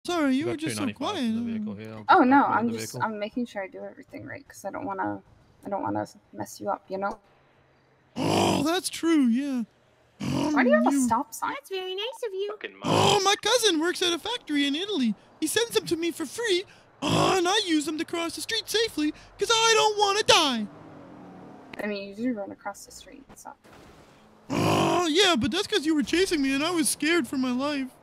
Sorry, you were just so quiet. Oh no, I'm making sure I do everything right because I don't wanna mess you up, you know. Oh, that's true. Yeah. Why do you have a stop sign? That's very nice of you. Oh, my cousin works at a factory in Italy. He sends them to me for free, and I use them to cross the street safely because I don't want to die. I mean, you do run across the street, so. Oh, yeah, but that's because you were chasing me and I was scared for my life.